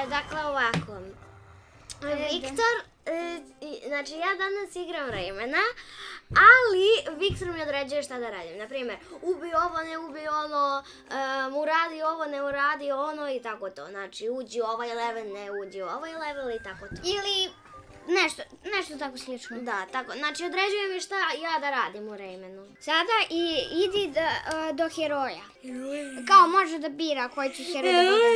Dakle, ovako. Viktor, znači ja danas igram Raymana, ali Viktor mi određuje šta da radim. Naprimjer, ubi ovo, ne ubi ono, uradi ovo, ne uradi ono i tako to. Znači, uđi u ovaj level, ne uđi u ovaj level i tako to. Ili nešto tako slično. Da, tako. Znači, određuje mi šta ja da radim u Raymanu. Sada idi do heroja. Kao može da bira koji će heroj da bude.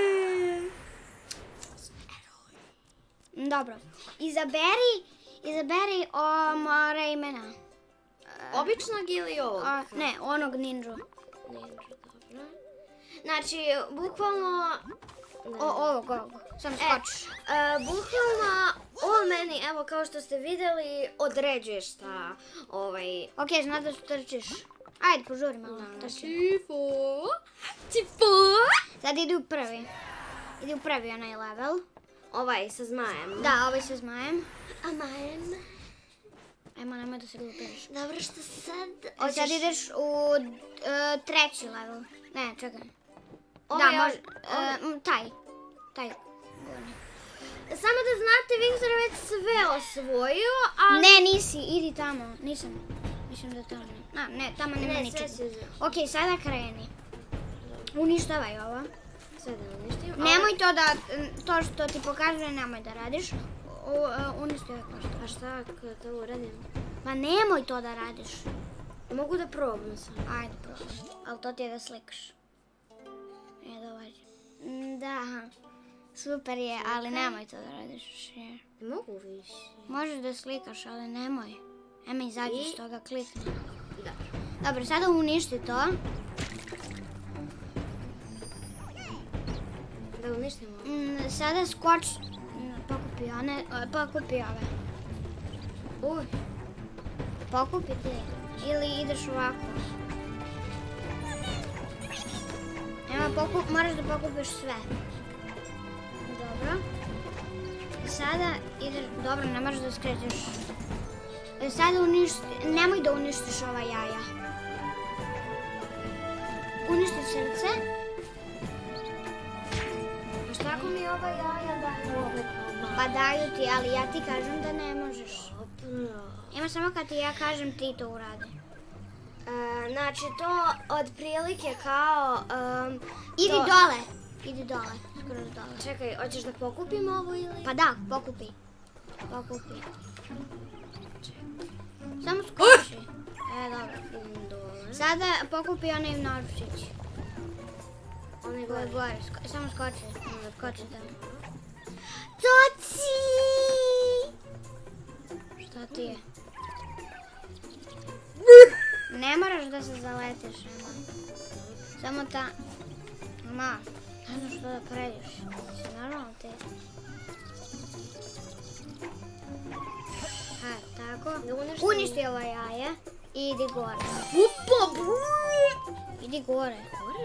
Dobro. Izaberi Raymana. Običnog ili ovog? Ne, onog ninju. Znači, bukvalno... Ovog. Sam skočiš. Bukvalno, on meni, evo kao što ste vidjeli, određuje šta Ok, zna da trčiš. Ajde, požuri malo. Tifo! Sad idi u prvi. Idi u prvi onaj level. Ovaj sa zmajem. Da, ovaj sa zmajem. Ajmo, nemoj da se glupiraš. Dobro, što sad... Sad ideš u treći level. Ne, čekaj. Da, može. Taj. Samo da znate, Viktor je već sve osvojio, ali... Ne, nisi, idi tamo. Nisam. Mislim da tamo ne. Ne, tamo nema ničeg. Ne, sve si uzeo. Ok, sada kreni. Uništavaj ovo. Sve da uništim. Nemoj to što ti pokazuje, nemoj da radiš. Uništi ovaj košta. A šta kada to uradim? Ma nemoj to da radiš. Mogu da probam sam. Ajde, probaj. Ali to ti je da slikaš. Da, super je, ali nemoj to da radiš. Mogu više. Možeš da slikaš, ali nemoj. Ema izađi iz toga, klikni. Dobro, sada uništi to. Da uništimo? Sada skoči, pokupi ove. Uj. Pokupi ti. Ili ideš ovako. Moraš da pokupiš sve. Dobro. Sada ideš... Dobro, ne možeš da skrećeš. Sada nemoj da uništiš ova jaja. Uništi srce. A šta ako mi ova jaja daju? Pa daju ti, ali ja ti kažem da ne možeš. Ima samo kad ti ja kažem ti to uradi. Znači to otprilike kao... Idi dole, skroz dole. Čekaj, hoćeš da pokupim ovo ili? Pa da, pokupi. Samo skoči. Dobro. Sada pokupi onaj nožić. Onaj gore. Samo skoči tamo. Toci! Šta ti je? Ne moraš da se zaletiš, samo ta... Ma, ne znaš što da prediš. Si normalno ti. Tako. Uništi ova jaja i idi gore. Idi gore.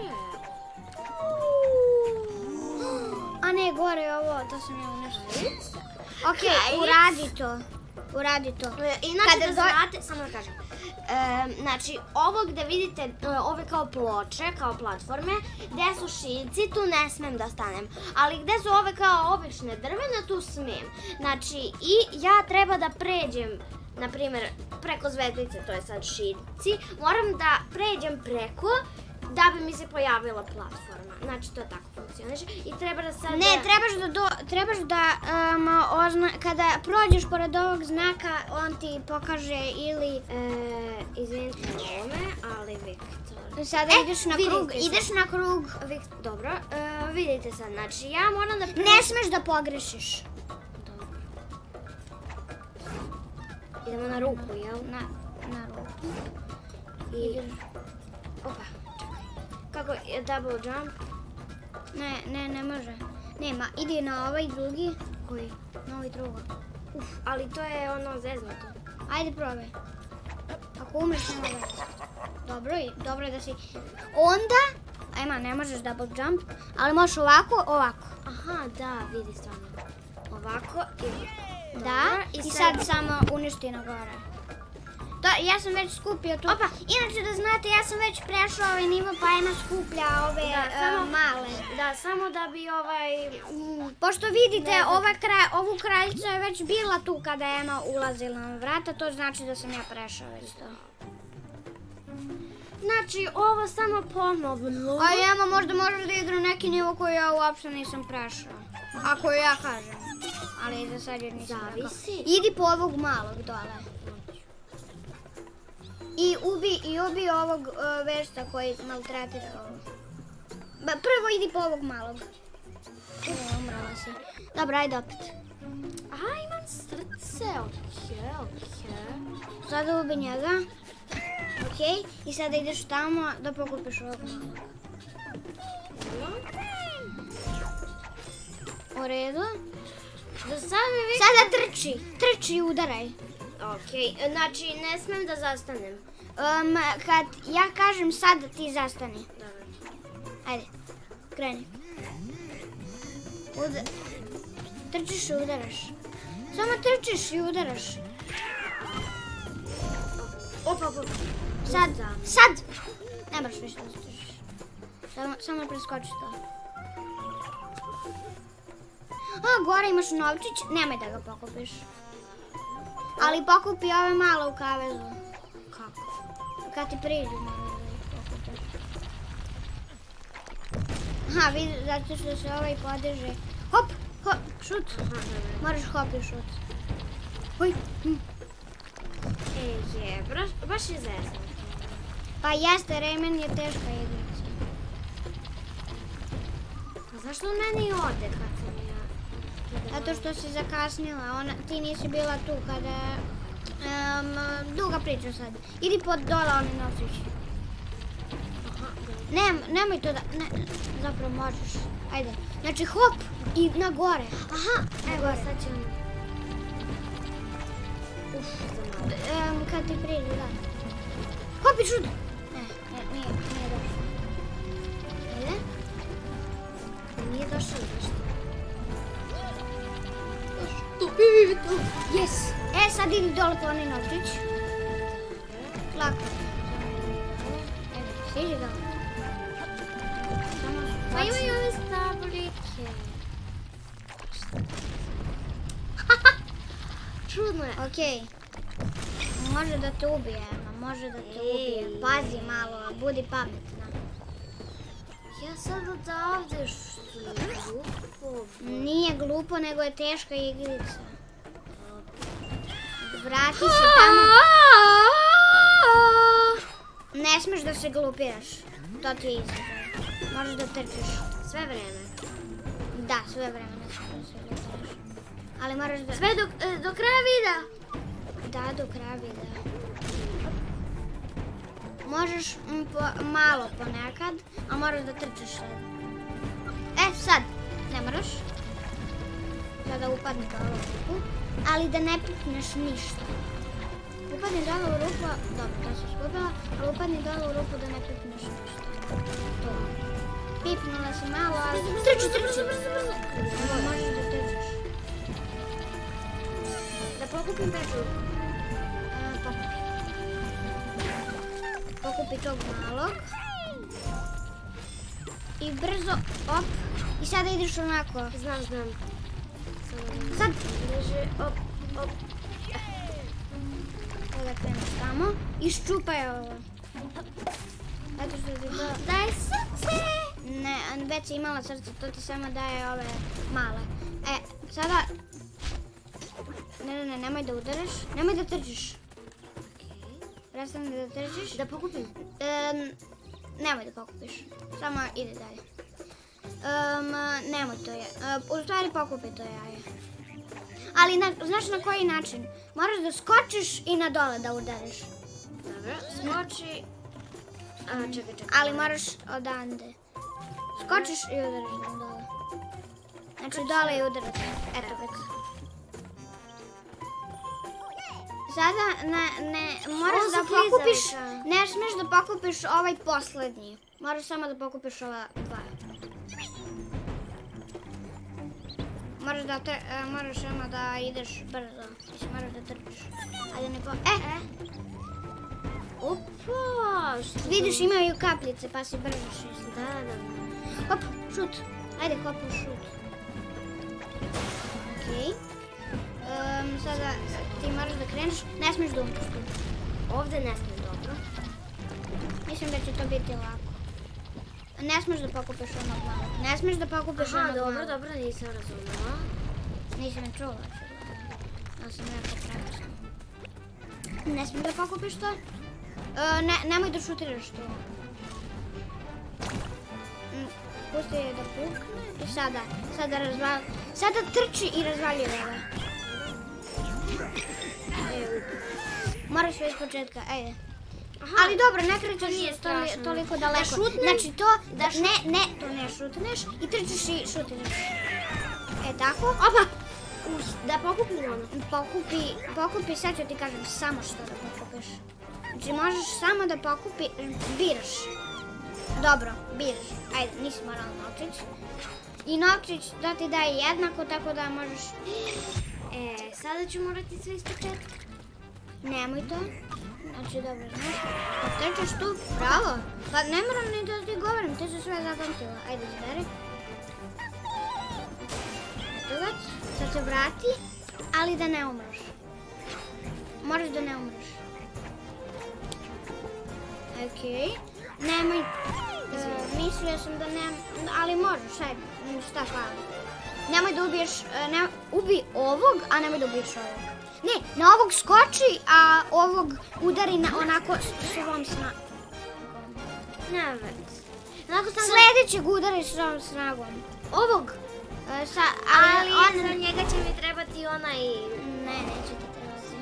A ne, gore je ovo, to sam ja uništila. Ok, uradi to. Inače da znate, samo da kažem. Znači, ovo gde vidite ove kao ploče, kao platforme, gde su šiljci, tu ne smem da stanem. Ali gde su ove kao obične drvene, tu smem. Znači, i ja treba da pređem, na primjer, preko zvezdice, to je sad šiljci, moram da pređem preko da bi mi se pojavila platforma. Znači, to tako funkcioniše. I treba da sad... Ne, trebaš da, kada prođeš pored ovog znaka, on ti pokaže ili... Izvinite ovome, ali Viktor... Sada ideš na krug. Dobro, vidite sad, znači ja moram da... Ne smeš da pogrešiš. Dobro. Idemo na ruku, jel? Na ruku. I... Opa, čekaj. Kako je double jump? Ne može. Nema, idi na ovaj drugi. Koji? Na ovaj drugo. Ali to je ono zeznuto. Ajde probaj. Ako umreš nema veze. Dobro je da si... Onda, ajma, ne možeš double jump, ali možeš ovako. Aha, da, vidi stvarno. Ovako i... Da, i sad samo uništi na gore. Ja sam već skupio tu. Inače da znate, ja sam već prešao ovaj nivo, pa Ema skuplja ove male. Da, samo da bi Pošto vidite, ovu kraljicu je već bila tu kada je Ema ulazila na vrata, to znači da sam ja prešao već to. Znači, ovo samo ponovno. A Ema, možda možeš da igra neki nivo koji ja uopšte nisam prešao. Ako ja kažem. Ali za sad jer nisam rekao. Zavisi. Idi po ovog malog dole. I ubi ovog vešta koji maltretira ovo. Prvo idi po ovog malog. Umrala si. Dobro, ajde opet. Aha, imam srce, okej. Sada ubi njega. Okej, i sada ideš tamo da pokupiš ovog malog. U redu. Sada trči i udaraj. Okej, znači ne smem da zastanem. Kad ja kažem sad, ti zastani. Dobro. Ajde, kreni. Trčiš i udaraš. Samo trčiš i udaraš. Opa. Sad! Ne moraš više da trčiš. Samo preskoči to. Gore imaš novčić, nemoj da ga pokupiš. Ali pokupi ove malo u kavezu. Kako? Kad ti priđu, moraš da ih pokupiš. Aha, vidi, zato što se ovaj podiže. Hop, šut. Moraš hop i šut. Oj. Baš je zezno. Pa jeste, Rayman je teška igrica. A zašto on meni ode kad sam ja... Zato što si zakasnila, ti nisi bila tu kada... Duga priča sad. Idi pod dole onaj novčić. Nemoj to da... Zapravo možeš. Ajde. Znači hop i na gore. Aha, evo sad će on... Kad ti priđe, da. Hop i šut! Nije došao. Ajde. Nije došao ništa. Yes! Sad idi dole po onaj novčić. Lako. Evo, stiži dole. Pa imaju ove stablike. Čudno je. Okej. Može da te ubije, može da te ubije. Pazi malo, budi pametna. Ja sad odavde što je glupo. Nije glupo, nego je teška igrica. Vrati se tamo. Ne smeš da se glupiraš. To ti je izazov. Možeš da trčiš. Sve vreme. Da, sve vreme ne smeš da se glupiraš. Ali moraš da... Sve do kraja videa. Da, do kraja videa. Možeš malo ponekad, a moraš da trčiš sad. Sad. Ne moraš. Sada upadni dole u rupu, ali da ne pipneš ništa. Upadni dole u rupu, dobro, to si skupila, ali upadni dole u rupu da ne pipneš ništa. To. Pipnula si malo, ali... Trči! Možeš da trčiš. Da pokupim peču. Pokupi tog malog. I brzo, op. I sada ideš onako. Znam. Sad. Leže, op. Sada kreneš tamo. I ščupaj ovo. Zato što ti to... Daj srce! Ne, već si imala srce, to ti samo daje ove male. Sada... Ne, nemoj da udaraš. Nemoj da trčiš. Prestani da trčiš. Da pokupim? Nemoj da pokupiš. Samo ide dalje. Nemoj to je. U stvari pokupi to jaje. Ali znaš na koji način? Moraš da skočiš i na dole da udariš. Dobro, skoči... Čekaj. Ali moraš odande. Skočiš i udariš na dole. Znači dole i udaraš. Eto već. Sada moraš da pokupiš, ne smiješ da pokupiš ovaj poslednji. Moraš samo da pokupiš ova dva. Moraš samo da ideš brzo. Moraš da trčiš. Ajde ne po... Opa! Vidiš, imaju kapljice pa si brzo šest. Da. Hop, šut. Ajde, hop u šut. ne smiješ da umreš tu. Ovde ne smije, dobro. Mislim da će to biti lako. Ne smiješ da pokupiš onog malog. Ne smiješ da pokupiš onog malog. Dobro, nisam razumela. Nisam je čula. Ja sam jako prepisna. Ne smiješ da pokupiš to? Nemoj da šutiraš to. Pusti je da pukne i sada razvali. Sada trči i razvali ove. Moraš sve iz početka, ajde. Ali dobro, ne krećeš toliko daleko. Znači to, to ne šutneš i trčiš i šutneš. Tako. Opa! Da pokupim ono. Pokupi, sad ću ti kažem samo što da pokupiš. Znači možeš samo da biraš. Dobro, biraš. Ajde, nisi morala novčić. I novčić da ti daje jednako, tako da možeš... Sada ću morati sve iz početka. Nemoj to. Znači, dobro, znaš. Kad trčeš tu, bravo. Pa ne moram ni da ti govorim, ti si sve zapamtila. Ajde, izberi. Eto, sad se vrati, ali da ne umreš. Moraš da ne umreš. Okej. Nemoj... Mislio sam da ne... Ali možeš, ajde. Šta fali? Nemoj da ubiješ... Ubi ovog, a nemoj da ubiješ ovog. Ne, na ovog skoči, a ovog udari onako s ovom snagom. Ne već. Sljedećeg udari s ovom snagom. Ovog? Ali za njega će mi trebati onaj... Ne, neće ti trebati.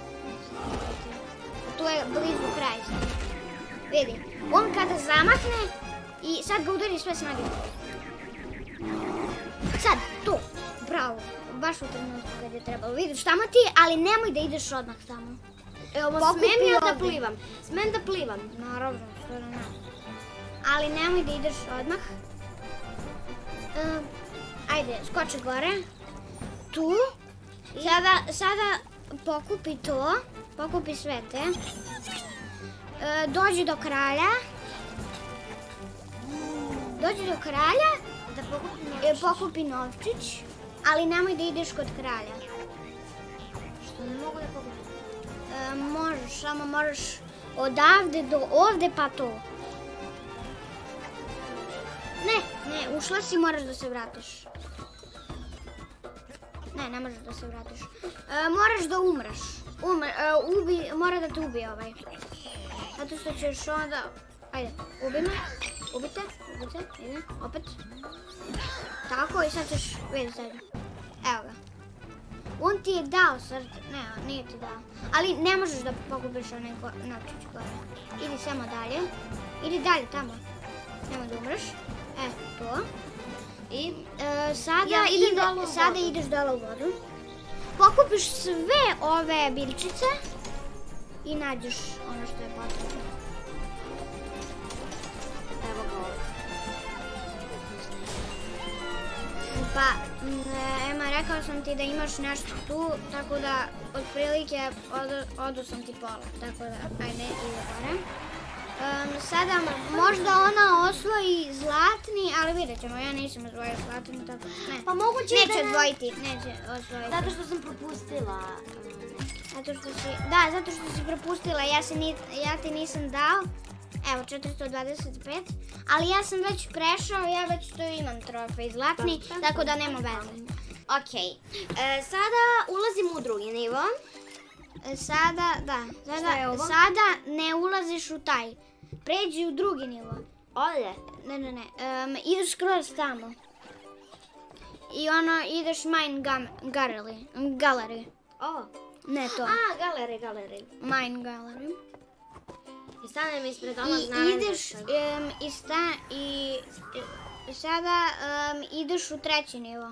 Tu je blizu kraj. Vidi, on kada zamahne i sad ga udari sve snage. Sad, tu, bravo. Baš u trenutku kad je trebalo. Vidiš, tamo ti, ali nemoj da ideš odmah tamo. Smijem ja da plivam? Smijem da plivam? Naravno, što da ne. Ali nemoj da ideš odmah. Ajde, skoči gore. Tu. Sada pokupi to. Pokupi sve te. Dođi do kralja. Da pokupi novčić. Ali nemoj da ideš kod kralja. Što ne mogu da pokupim? Možeš, samo moraš odavde do ovde pa to. Ne, ušla si, moraš da se vratiš. Ne možeš da se vratiš. Moraš da umreš. Mora da te ubije ovaj. Zato što ćeš onda... Ajde, ubi me. Ubite, ide, opet. Tako i sad ćeš vidjeti sad. Evo ga. On ti je dao srce. Ne, nije ti dao. Ali ne možeš da pokupiš onaj novčić gore. Idi samo dalje. Idi dalje tamo. Nemoj da umreš. To. I sada ideš dole u vodu. Pokupiš sve ove biljčice i nađeš ono što je potrebno. Evo ga ovdje. Pa, Ema, rekao sam ti da imaš nešto tu, tako da otprilike odu sam ti pola, tako da ajde ide gore. Sada možda ona osvoji zlatni, ali vidjet ćemo, ja nisam osvojila zlatni, tako ne. Pa moguće neće osvojiti. Zato što sam propustila. Zato što si propustila, ja ti nisam dao. Evo, 425, ali ja sam već prešao, ja već tu imam trofej zlatni, tako da nema veze. Okej, sada ulazim u drugi nivo. Sada ne ulaziš u taj, pređi u drugi nivo. Ovdje? Ne, ideš skroz tamo. I ideš Mine Gallery. Ovo? Ne to. Gallery. Mine Gallery. I stanem ispred onog naranđa. I sada ideš u treći nivo.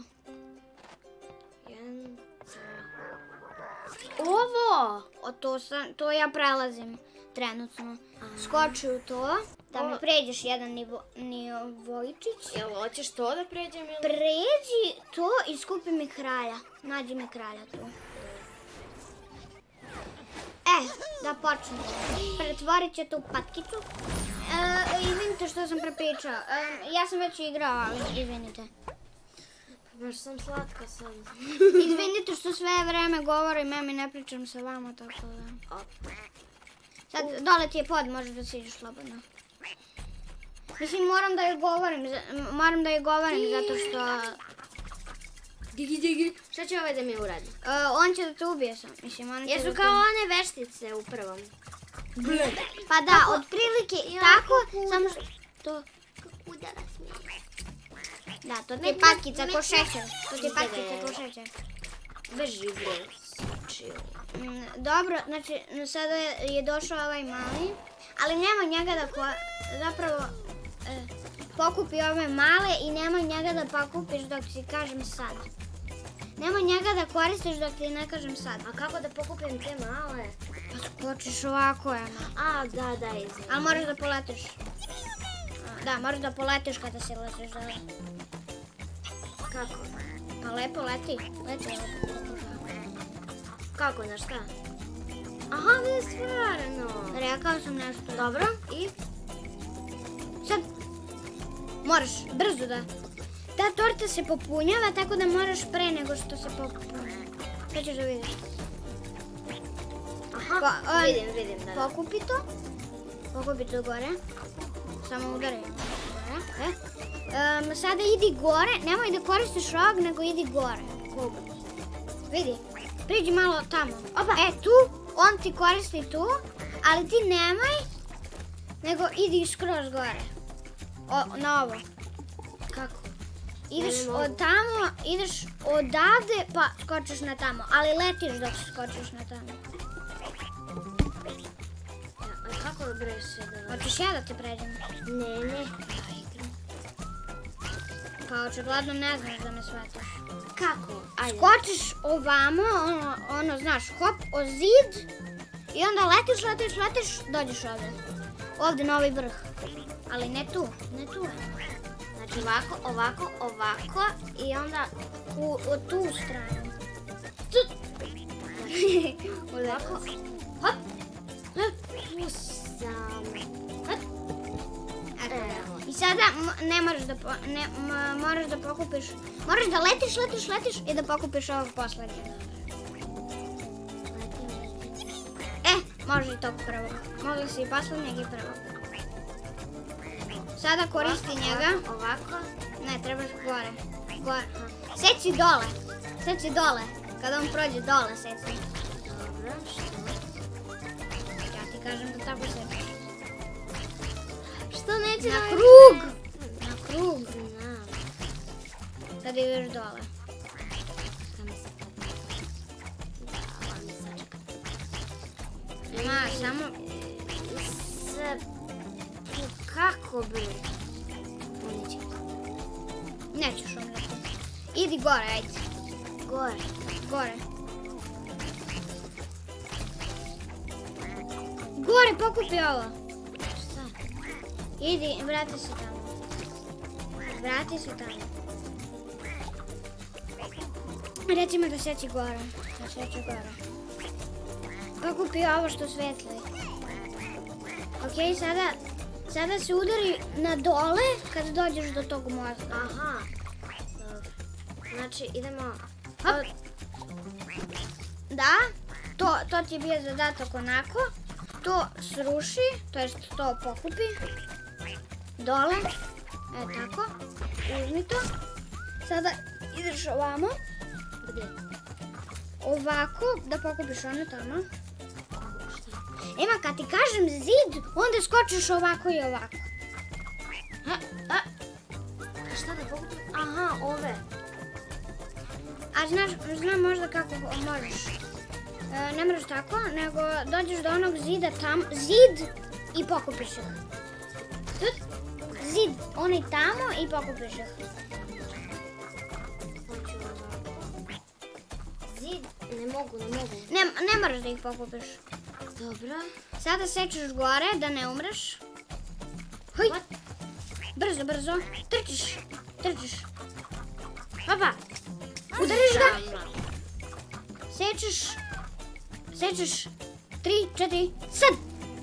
Ovo! To ja prelazim trenutno. Skoči u to, da mi pređeš jedan nivojčić. Jel hoćeš to da pređem? Pređi to i skupi mi kralja. Nađi mi kralja tu. Da počnemo. Pretvorit će tu patkicu. Izvinite što sam prepričao. Ja sam već igrao, ali izvinite. Baš sam slatka sad. Izvinite što sve vreme govorim, ja mi ne pričam sa vama, tako da... Sad, dole ti je pod, možeš da siđeš slobodno. Mislim, moram da joj govorim zato što... Šta će ovaj da mi uradi? On će da te ubije sam, mislim, on će Jesu da te... kao one veštice u prvom. Pa da, otprilike tako, samo što... Kako udara smije. Da, to ti je patkica ko šećer. To ti je patkica ko šećer. Beži bre. Dobro, znači sada je došao ovaj mali, ali nema njega da zapravo pokupi ove male i nema njega da pokupiš dok ti kažem sad. Nema njega da koristiš dok ti ne kažem sad. A kako da pokupim te male? Pa skočiš ovako, Ema. A, da, izvini. Ali moraš da poletiš. Da, moraš da poletiš kada se letiš. Kako? Pa lepo leti. Leti lepo. Kako, na šta? Aha, ne stvarno. Rekao sam nešto. Dobro, i? Sad, moraš brzo da... Ta torta se popunjava, tako da moraš pre nego što se popunjava. Sve ćeš da vidiš. Aha, vidim, da. Pokupi to. Pokupi to gore. Samo udari. Sada idi gore, nemoj da koristiš ovog, nego idi gore. Vidi, priđi malo tamo. Tu, on ti koristi tu, ali ti nemoj, nego idi skroz gore. Na ovo. Kako? Ideš od tamo, ideš odavde pa skočiš na tamo, ali letiš dok skočiš na tamo. Kako breše da... Hoćeš ja da te pređem? Ne. Pa očigledno ne znaš da me shvataš. Kako? Ajde. Skočiš ovamo, ono znaš, hop, o zid i onda letiš, dođeš ovdje. Ovdje na ovaj vrh. Ali ne tu. Znači ovako i onda u tu stranu. Ovako. Hop. Tu sam. I sada ne moraš da pokupiš, moraš da letiš i da pokupiš ovog poslednjeg. Može i tog prvog. Mogla si i poslednjeg i prvog. Sada koristi njega. Ovako. Ne, trebaš gore. Seci dole. Kada on prođe dole, seci. Dobro, što? Ja ti kažem da tako seciš. Što neće Na da... krug. Znam. Sad ideš dole. Samo... Kako bre? Nećeš umreti. Idi gore, ajde. Gore. Gore, pokupi ovo. Šta? Idi, vrati se tamo. Recimo da seći gore. Pokupi ovo što svetli. Ok, sada se udari na dole kada dođeš do tog mozga. Aha. Dobro. Znači, idemo... Hop. Da, to ti je bio zadatak onako. To sruši, to jest to pokupi. Dole. Tako. Uzmi to. Sada ideš ovamo. Gdje? Ovako, da pokupiš ono tamo. Kad ti kažem zid, onda skočiš ovako i ovako. Šta da pokupim? Aha, ove. A znam možda kako možeš. Ne moraš tako, nego dođeš do onog zida tam, zid i pokupiš ih. Zid, onaj tamo i pokupiš ih. Zid, ne mogu. Ne moraš da ih pokupiš. Dobro. Sada sečeš gore da ne umreš. Hoj. Brzo. Trčiš. Hopa. Udariš ga. Sečeš. 3, 4, sad.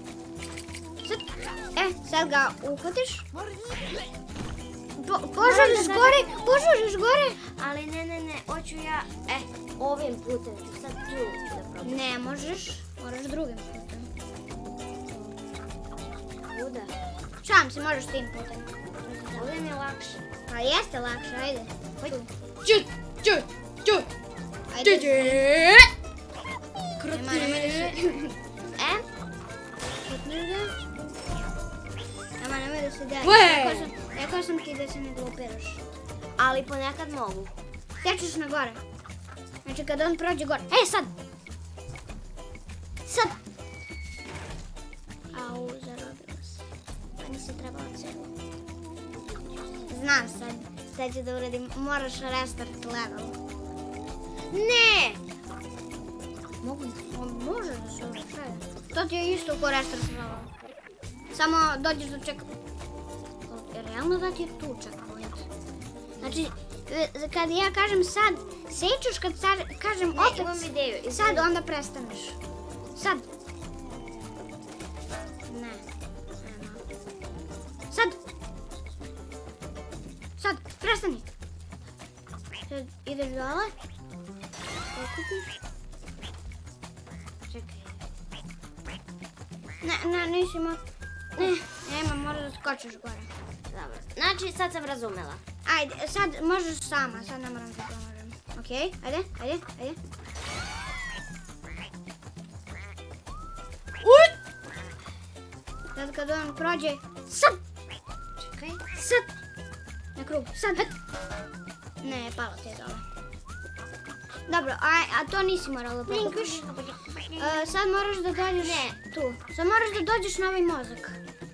Sad ga uhvatiš. Požuriš gore. Ali ne, hoću ja, ovim putem ću sad tu da probam. Ne možeš, moraš drugim putem. Kuda? Šalim se, možeš tim putem. Ovdje mi je lakše. Pa jeste lakše, ajde. Čut! Ajde. Krati! Nemoj da se deli. Rekao sam ti da se ne glupiraš. Ali ponekad mogu. Sečeš na gore. Znači kad on prođe gore. Sad! Sad! Au, zarobila se. Pa nisi trebala celo. Znam sad. Sad ću da uradim. Moraš restart level. Ne! Može da se uvršaje. To ti je isto ko restart level. Samo dođeš do checkpoint. Realno da ti je tu checkpoint. Znači, kad ja kažem sad, sečeš kad kažem opet. Imam ideju. Sad onda prestaneš. Sad. Ne. Sad, prestani. Sad ideš dole. Pokupiš. Čekaj. Ne, nisi mo... Nema, moraš da skočiš gore. Dobro. Znači, sad sam razumela. Ajde, sad možeš sama, sad ne moram da pomožem. Okej, ajde. Sad kad on prođe, sad! Čekaj. Sad! Na krug, sad! Ne, palo ti je dole. Dobro, a to nisi morala da pokupiš. Sad moraš da dođeš tu. Sad moraš da dođeš na ovaj mozak.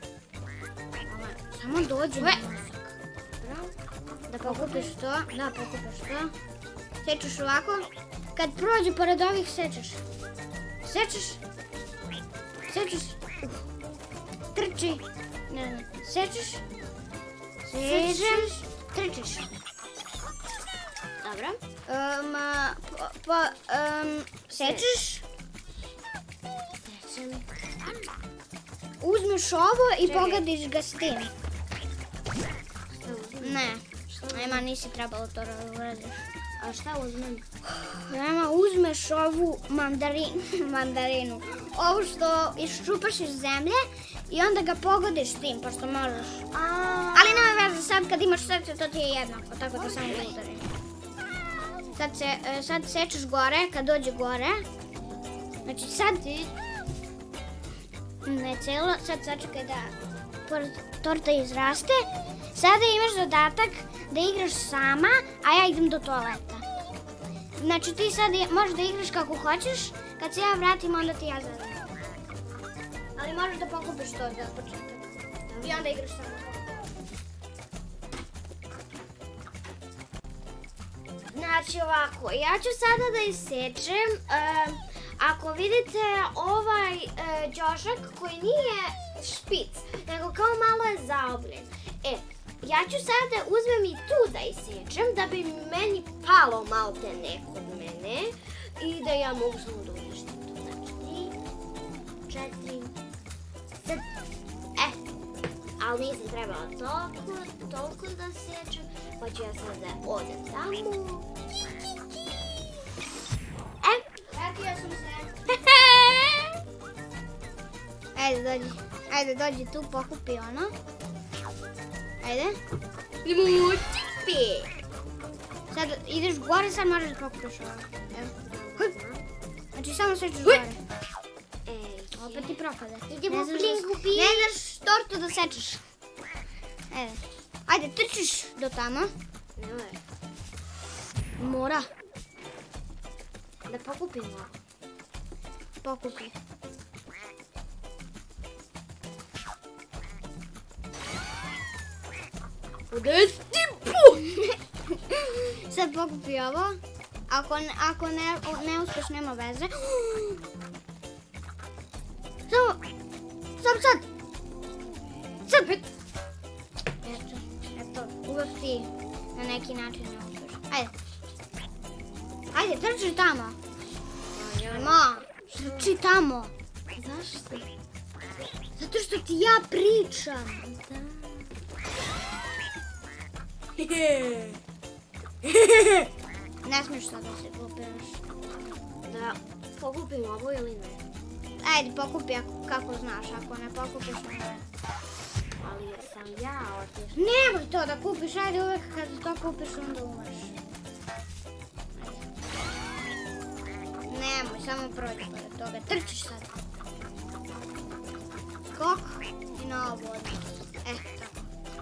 Samo dođi na mozak. Da pokupiš to. Da, pokupiš to. Sečeš ovako. Kad prođe pored ovih, sečeš. Sečeš. Trči. Ne. Sečeš. Trčiš. Dobro. Sečeš. Uzmeš ovo i pogadiš ga s tim. Ne. Nema, nisi trebalo to uradiš. A šta uzmem? Nema, uzmeš ovu mandarinu. Ovo što iščupaš iz zemlje i onda ga pogodiš s tim, pošto možeš. Ali nema veze, sad kad imaš srce, to ti je jednako, tako da samo udari. Sad sečeš gore, kad dođe gore. Znači sad ti... Ne celo, sad sačekaj da torta izraste. Sada imaš zadatak da igraš sama, a ja idem do toaleta. Znači ti sad možeš da igraš kako hoćeš, kad se ja vratim onda ti ja zaradam. Ali možeš da pokupiš to za početak. I onda igraš sama. Znači ovako, ja ću sada da isečem. Ako vidite ovaj ćošak koji nije špic, nego kao malo je zaobljen. Ja ću sada uzmem i tu da isečem, da bi meni palo malte kod mene i da ja mogu samo da uništim to. Znači 3, 4, 5. Ali nisam trebala toliko da sečem, pa ću ja sada odem tamo. Vratio sam se. Ajde, dođi tu, pokupi ono. Ajde. Sad ideš gore, sad možeš da pokupiš ovo. Znači samo sečeš gore. Opet ti propade. Idemo blingu. Ne daš tortu da sečeš. Ajde, trčiš do tamo. Mora. Da pokupimo. Pokupi. Sad pokupi ovo. Ako ne uspeš, nema veze. Sad. Eto, uvek ti na neki način ne uspeš. Ajde, trči tamo. Trči tamo. Zašto? Zato što ti ja pričam. Ne smiješ sad da se glupiraš. Da pokupim ovo ili ne? Ajde, pokupi kako znaš, ako ne pokupiš ne. Ali sam ja otišla. Nemoj to da kupiš, ajde uvek kad to kupiš onda umreš. Nemoj, samo prođi pored toga, trčiš sad. Skok i na ovu odmah. Tako.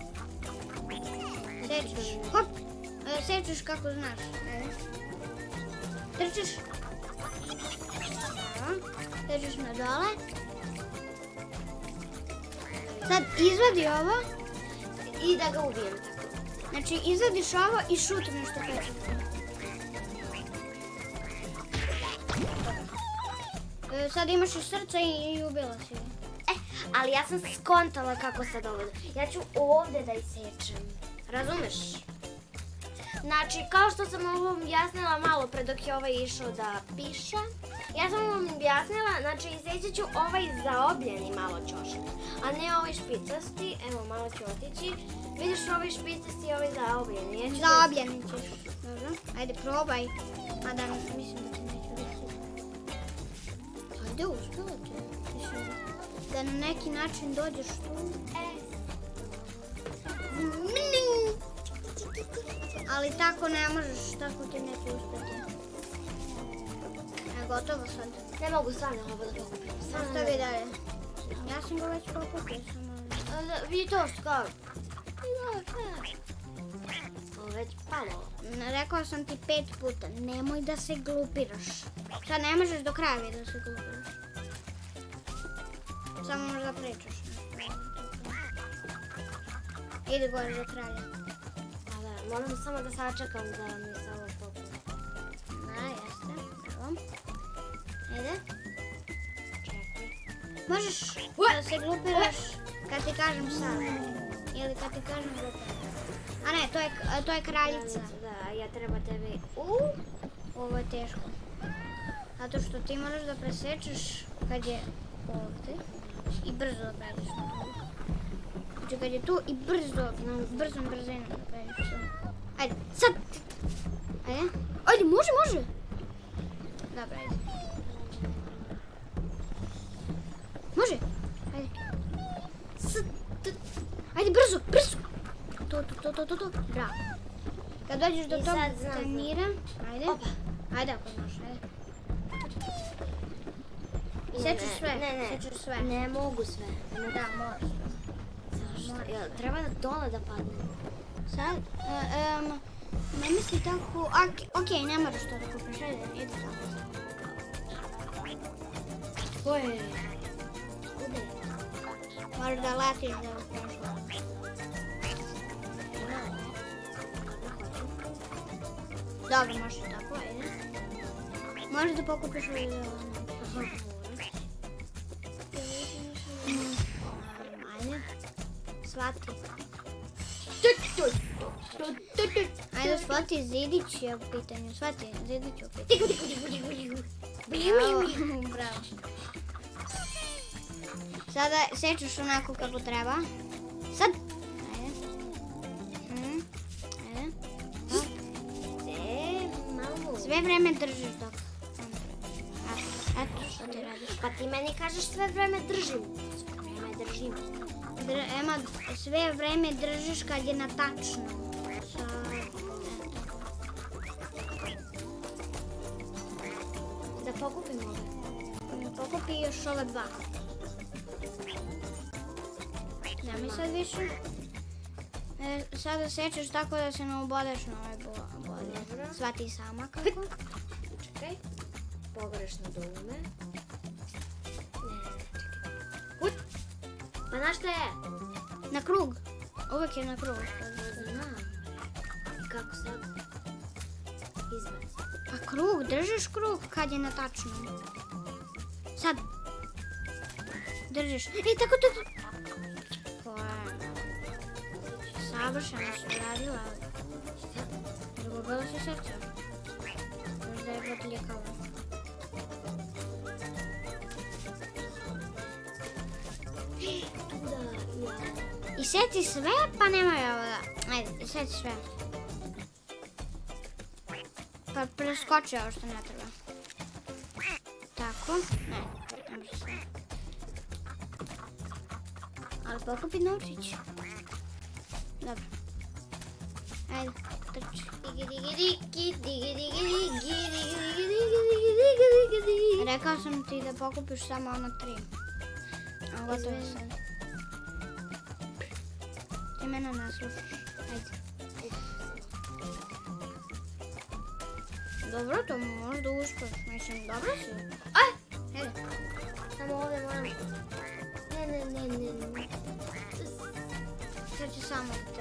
Sečeš, hop, sečeš kako znaš. Trčiš. Sečeš na dole. Sad izvadi ovo. I da ga ubijem tako. Znači izvadiš ovo i šutneš to pečetom. Sad imaš i srce i ubila si je. Ali ja sam skontala kako sad ovo. Ja ću ovdje da isečem. Razumeš? Znači, kao što sam ovo objasnila malo pre dok je ovaj išao da piše, ja sam vam objasnila, znači isjećat ću ovaj zaobljeni malo ćošak, a ne ovaj špicasti. Evo, malo ću otići. Vidiš ovaj špicasti i ovaj zaobljeni. Zaobljeni ćeš. Dobro, ajde probaj. Mada mislim da ti neću reći. Ajde, uspjela ti. Da na neki način dođeš tu. Ali tako ne možeš, tako ti neće uspjeti. Gotovo sad. Ne mogu stvarno ovo da pokupim. Ostavi dalje. Ja sam ga već pokupio. Vidi to što kao. Već palo. Rekao sam ti 5 puta, nemoj da se glupiraš. Sad ne možeš do kraja da se glupiraš. Samo možda pričaš. Idi gore do kraja. Moram samo da sačekam da mi se ovo popune. Jeste. Evo. Ajde. Čekaj. Možeš da se glupiraš kad ti kažem sad. Ili kad ti kažem glupiraš. A ne, to je kraljica. Da, ja treba tebi... Ovo je teško. Zato što ti moraš da presečeš kad je ovdje i brzo da pređeš na to. Znači kad je tu i brzom brzinom da pređeš to. Ajde, sad! Ajde, može! Dobro, ajde. Može! Ajde. Sad! Ajde, brzo! To. Bravo. Kad dođeš do tog tanira, ajde. Ajde ako znaš, ajde. Sečeš sve. Ne mogu sve. Da, moraš. Treba da dole da padne. Sad, ne misli tako, okej, ne moraš to da kupiš, ajde, idi tako. Koje? Kude? Moraš da letiš da uspješ. Dobro, možeš tako, ajde. Možeš da pokupiš ovaj zeleno. Ajde. Shvati. Ajde, shvati, zidić je u pitanju. Shvati, zidić je u pitanju. Bravo. Sada sečeš onako kako treba. Sad. Sve vreme držiš dok. Eto što ti radiš. Pa ti meni kažeš sve vreme držim. Ema, sve vreme držiš kad je na tačno. Da pokupim ove. Pokupi još ove 2. Nemoj sad više. Sada sečeš tako da se ne ubodeš na ove bode. Shvati sama kako. Čekaj. Pogrešno dugme. Pa znaš šta je? Na krug. Uvijek je na krug. Znam. I kako sad? Izbaci. Pa krug, držiš krug kad je na tačnom. Sad. Držiš. Tako. Savršeno si uradila. Izgubila si srce. Možda je podlijekala. I seti sve, pa nemoj ovo da... Ajde, seti sve. preskočio ovo što ne treba. Tako, ne može sve. Ali pokupi novčić. Dobro. Ajde, trči. Rekao sam ti da pokupiš samo ono 3. A gotovo je sad. Ti mene ne slušaš. Ajde. Dobro, to možda uspeš. Mislim, dobro si. Aj! Ajde. Samo ovdje moram... Ne. Sad ću samo te...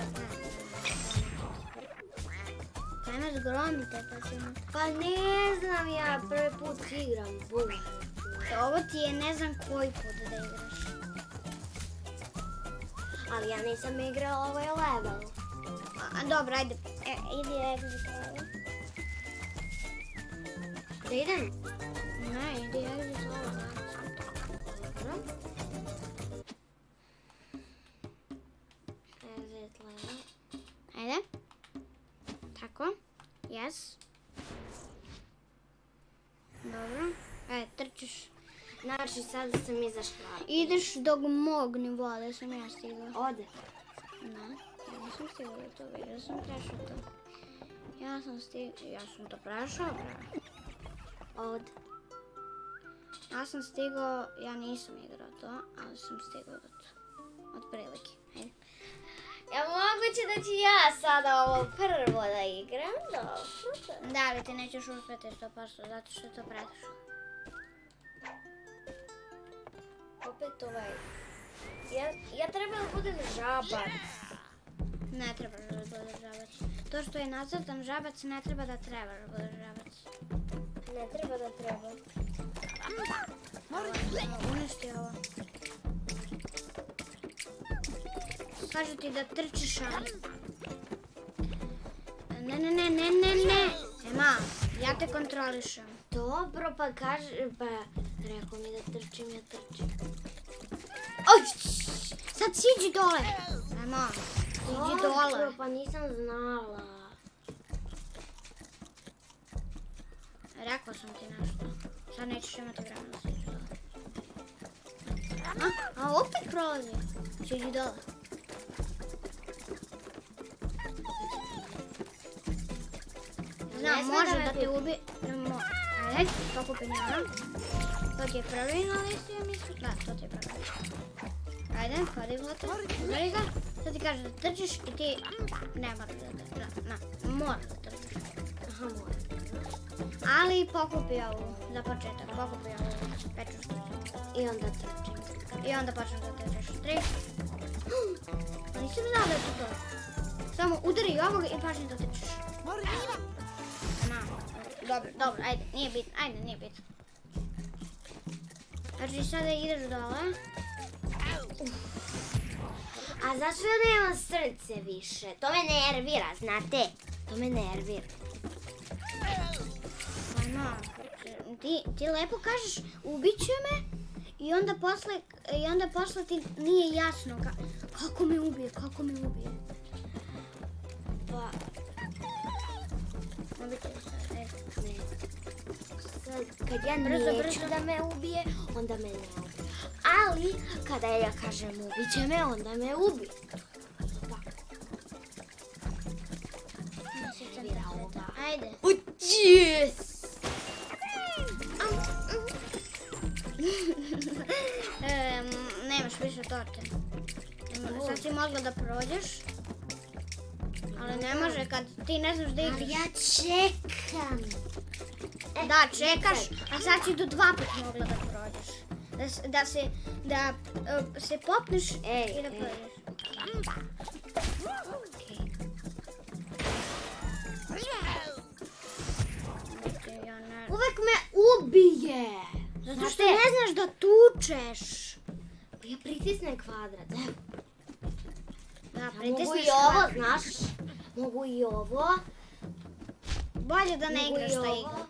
Kaj me zgromite pa ćemo... Pa ne znam ja, prvi put igram, bože. Ovo ti je ne znam koji put da igraš. Ali ja nisam igrala ovaj level. Dobro, ajde. Idi exit level. Da idem? Ne, idi exit level. Dobro. Exit level. Ajde. Tako. Yes. Dobro. Trčiš. Znači sad sam izašla. Ideš do mog nivoa da sam ja stigla. Ode. Ne, ja nisam stigla do toga. Ja sam prešla to. Ja sam to prešla. Ode. Ja sam stigao, ja nisam igrao to, ali sam stigao do to. Od prilike. Ajde. Ja moguće da ću ja sada ovo prvo da igram, dobro. Da, ali ti nećeš uspjeti 100% zato što je to preteško. Opet ovaj... Ja treba da budem žabac. Ne trebaš da budeš žabac. To što je nacrtan žabac ne treba da trebaš da budeš žabac. Ne treba da treba. Uništi ovo. Kažu ti da trčiš, ali... Ne. Ema, ja te kontrolišem. Dobro, pa kaže... Pa rekao mi da trčim, ja trčim. Oj! Sad siđi dole. Ema, siđi dole. Dobro, pa nisam znala. Rekao sam ti nešto. Sad nećeš imati vremena da siđi dole. A opet prolazi. Siđi dole. Znam, može da te ubije. Ajde, pokupi njena. To ti je prvi na listi, ja mislim. Da, to ti je prvi. Ajde, hodi vlate. Uzori ga. Sad ti kaže da trčiš i ti ne moraš da trčiš. Moraš da trčiš. Aha, moram. Ali pokupi ovu, za početak. Pokupi ovu pečušku. I onda trčim. I onda počneš da trčiš. 3. Nisam znala da je to. Samo udari ovoga i počneš da trčiš. Dobro, ajde, nije bitno. Znači sada ideš dole. A zašto ja nemam srce više? To me nervira, znate? To me nervira. Ti lepo kažeš ubit će me i onda posle ti nije jasno kako me ubije. Pa... Ubit će se. Kad ja neću da me ubije, onda me ne ubije. Ali, kada ja kažem ubit će me, onda me ubije. Ajde. Yes! Nemaš više torte. Sad si mogla da prođeš. Ali ne može kad ti ne znaš da ideš. Ali ja čekam. Da, čekaš, a sad si do 2 put mogla da prođeš. Da se popneš i da prođeš. Uvek me ubije. Zato što ne znaš da tučeš. Ja pritisnem kvadrat. Da, mogu i ovo, znaš. Mogu i ovo. Bolje da ne igraš ta igra.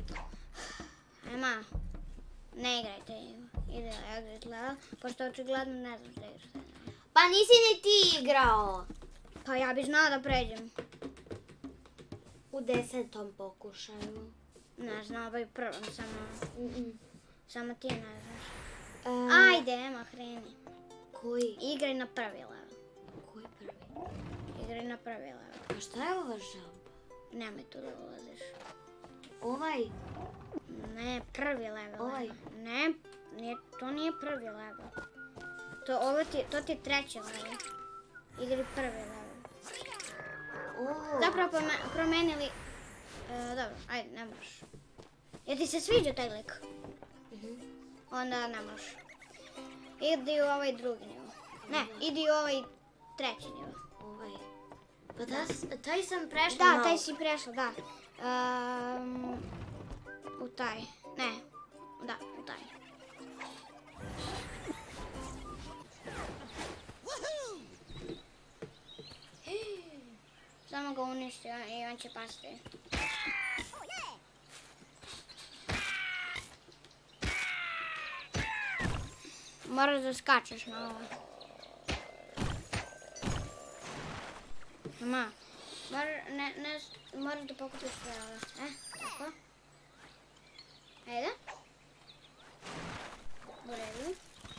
Ema, ne igrajte igru. Ide exit level, pošto očigledno ne znaš da igraš ta igra. Pa nisi ni ti igrao. Pa ja bi znala da pređem. u 10. pokušaju. Ne znam, ovaj prvom, samo ti ne znaš. E, Ajde, Ema, kreni. Koji? Igraj na prvi level. Koji prvi? Igraj na prvi level. A šta je ova žaba? Nemoj tu da ulaziš. Ovaj? Ne, prvi level. Ovaj? Ne, to nije prvi level. To ti je treći level. Igraj prvi level. Zapravo promenili... Dobro, ajde, ne možeš. Jer ti se sviđa taj lik? Onda ne možeš. Idi u ovaj drugi nivo. Ne, idi u ovaj treći nivo. Ovaj? Pa taj sam prešla Da, malo. taj si prešla, da. U taj. Ne. Da, u taj. Samo ga uništi i on će pasti. Moraš da skačeš na ovo. Moraš da pokupiš sve ovo. Tako. Ajde. U redu.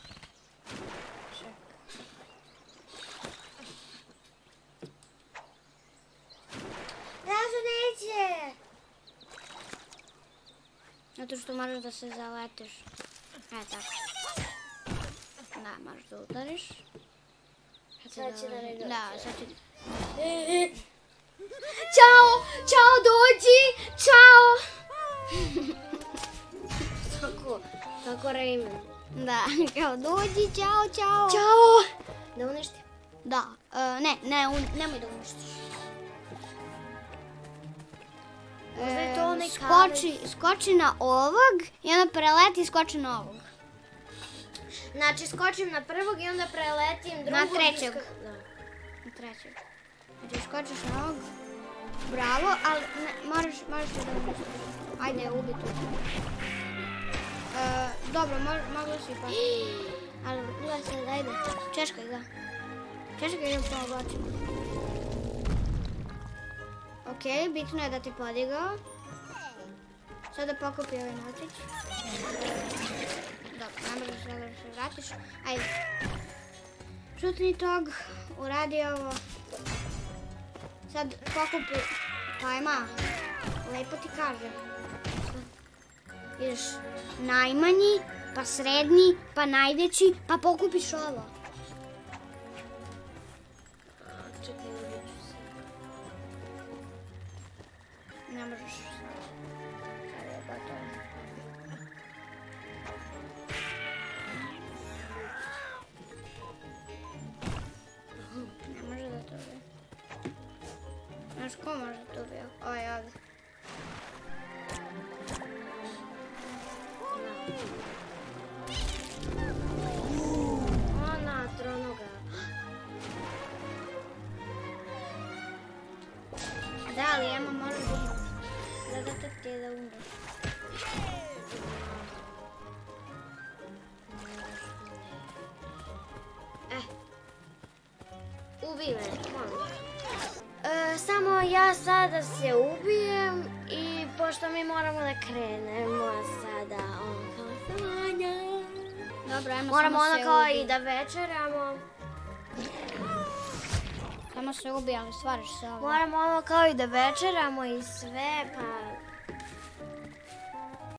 Zašto neće? Zato što moraš da se zaletiš. Tako. Da, moraš da udariš. Sad će da ne dođe. Da, sad će... Ćao, dođi, čao. Tako Rayman. Da, kao dođi, čao. Ćao. Da uništi? Da, nemoj da uništiš. Možda je to onaj kavez. Skoči na ovog i onda preleti i skoči na ovog. Znači, skočim na prvog i onda preletim drugog. Na trećeg. Da. Na trećeg. Znači, skočiš na ovog. Bravo, ali moraš da uništiš. Ajde, ubi tu. Dobro, mogla si pa. Ali, gledaj sad, ajde. Češkaj ga. Češkaj ga po oblačima. Okej, bitno je da ti podigao. Sada pokupi ovaj notić. Dobro, ne možeš da se vratiš. Ajde. Šutni tog, uradi ovo. Sad pokupi, pa ima, lepo ti kažem. Ideš najmanji, pa srednji, pa najveći, pa pokupiš ovo. Čekaj, uvijek ću se. Ne možeš. Sad je gotovo. Ne može da to ubije. Znaš ko može da to ubije? Ovaj ovdje. Ona, tronoga. Da, ali Ema mora da ti je da umreš. Ubij me, molim. Samo ja sada se ubijem i pošto mi moramo da krenemo sada kampanja. Dobro, Ema Moramo samo ono se kao ubi. i da večeramo. Samo se ubi, ali stvariš se ovo. Moramo ono kao i da večeramo i sve, pa